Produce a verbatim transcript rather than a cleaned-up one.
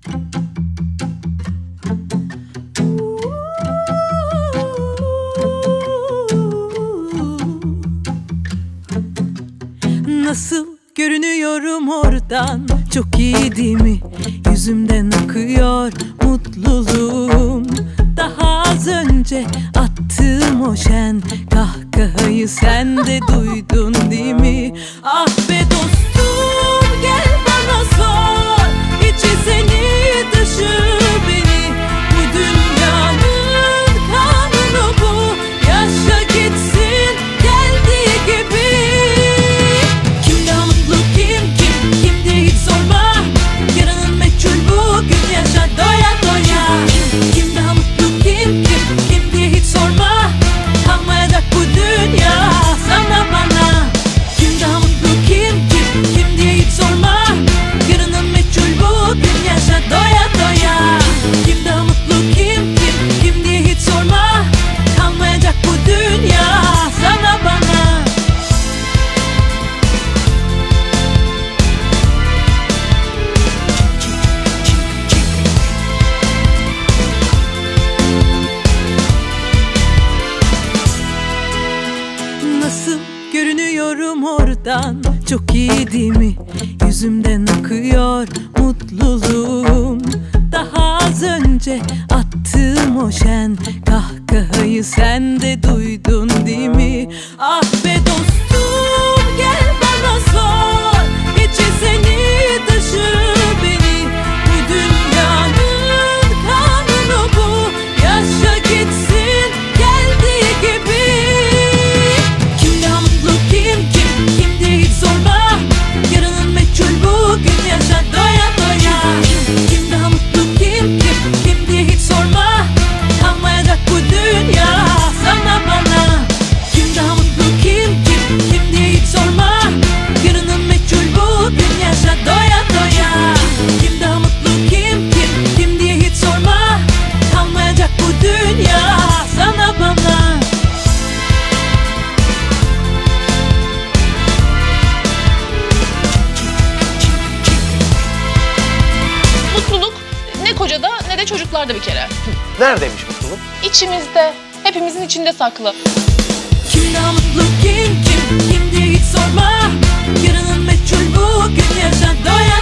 Nasıl görünüyorum oradan, çok iyi değil mi? Yüzümden akıyor mutluluğum. Daha az önce attığım o şen kahkahayı sen de duydun değil mi? Ah be dostum, gel bana sor, içi seni dışı beni. Bu dünyanın kanunu bu, yaşa gitsin geldiği gibi. Kim daha mutlu, kim kim kim diye hiç sorma. Yarının meçhul, bugün yaşa doya doya. Kim daha mutlu, kim kim kim diye hiç sorma. Kalmayacak bu dünya sana bana. Kim daha mutlu, kim kim kim diye hiç sorma. Yarının meçhul, bugün yaşa doya doya. Kim daha mutlu, kim kim kim diye hiç sorma. Kalmayacak bu dünya sana bana. Nasıl görünüyorum oradan, çok iyi değil mi? Yüzümden akıyor mutluluğum. Daha az önce attığım o şen kahkahayı sen de duydun değil mi? Ah be dostum, gel bana sor, içi seni dışı beni. Bu dünyanın kanunu bu, yaşa gitsin geldiği gibi. Kim daha mutlu, kim kim kim diye hiç sorma. Yarının meçhul, bugün yaşa doya doya. Kim daha mutlu, kim kim kim diye hiç sorma. Kalmayacak bu dünya sana bana. Kim daha mutlu, kim kim kim diye hiç sorma. Yarının meçhul, bugün yaşa doya doya. Kim daha mutlu, kim kim kim diye hiç sorma. Kalmayacak bu dünya sana bana. Mutluluk ne kocada ne de çocuklarda bir kere. Neredeymiş mutluluk? İçimizde, hepimizin içinde saklı. Kim daha mutlu, kim kim kim diye hiç sorma. Yarının meçhul, bugün yaşa doya